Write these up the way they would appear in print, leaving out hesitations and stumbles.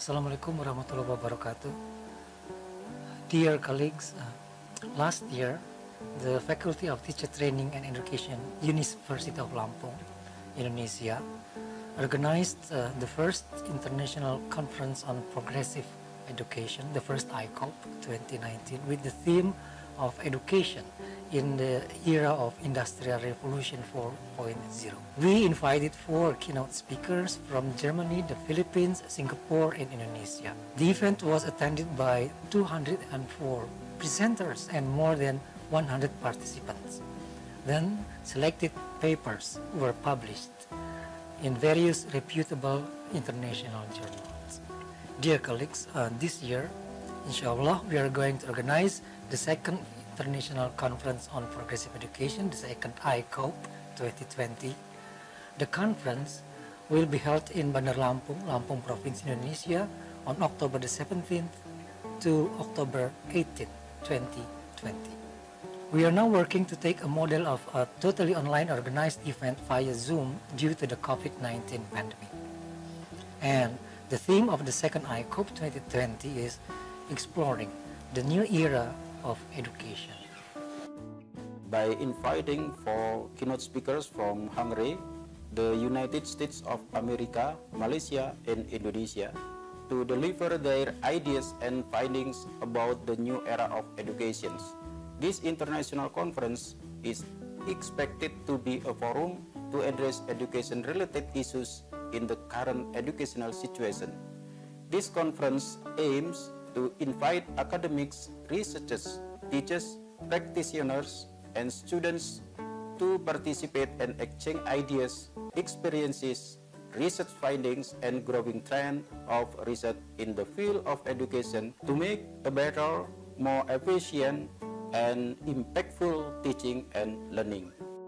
Assalamualaikum warahmatullahi wabarakatuh. Dear colleagues, last year, the Faculty of Teacher Training and Education, University of Lampung, Indonesia, organized the first International Conference on Progressive Education, the first ICOP 2019, with the theme of education in the era of Industrial Revolution 4.0. We invited 4 keynote speakers from Germany, the Philippines, Singapore, and Indonesia. The event was attended by 204 presenters and more than 100 participants. Then, selected papers were published in various reputable international journals. Dear colleagues, this year, inshallah, we are going to organize the second International Conference on Progressive Education, the second ICOP 2020. The conference will be held in Bandar Lampung, Lampung Province, Indonesia, on October the 17th to October 18th, 2020. We are now working to take a model of a totally online organized event via Zoom due to the COVID-19 pandemic. And the theme of the second ICOP 2020 is exploring the new era of education. By inviting 4 keynote speakers from Hungary, the United States of America, Malaysia, and Indonesia to deliver their ideas and findings about the new era of education. This international conference is expected to be a forum to address education-related issues in the current educational situation. This conference aims to invite academics, researchers, teachers, practitioners, and students to participate and exchange ideas, experiences, research findings, and growing trend of research in the field of education to make a better, more efficient, and impactful teaching and learning.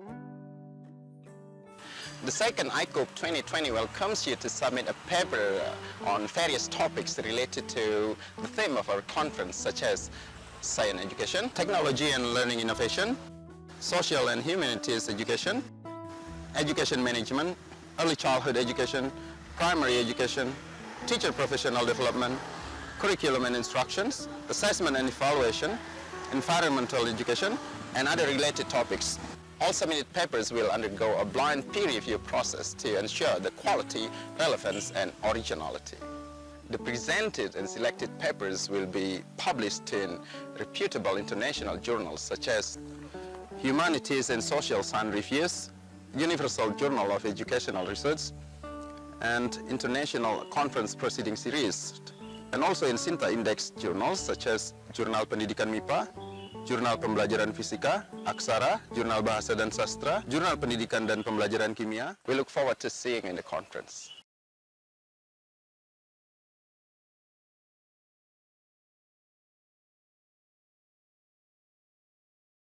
The second ICOP 2020 welcomes you to submit a paper on various topics related to the theme of our conference, such as science education, technology and learning innovation, social and humanities education, education management, early childhood education, primary education, teacher professional development, curriculum and instructions, assessment and evaluation, environmental education, and other related topics. All submitted papers will undergo a blind peer review process to ensure the quality, relevance, and originality. The presented and selected papers will be published in reputable international journals such as Humanities and Social Science Reviews, Universal Journal of Educational Research, and International Conference Proceeding Series, and also in Sinta Index journals such as Jurnal Pendidikan MIPA, Jurnal Pembelajaran Fisika, Aksara, Jurnal Bahasa dan Sastra, Jurnal Pendidikan dan Pembelajaran Kimia. We look forward to seeing you in the conference.